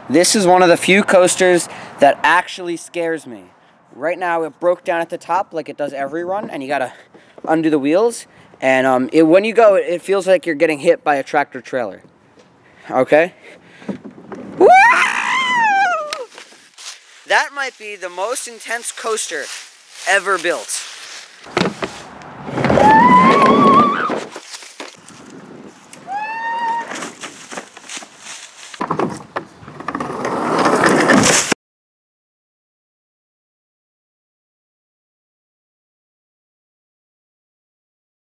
This is one of the few coasters that actually scares me. Right now it broke down at the top like it does every run, and you gotta undo the wheels. And when you go, it feels like you're getting hit by a tractor trailer. Okay? Woo! That might be the most intense coaster ever built.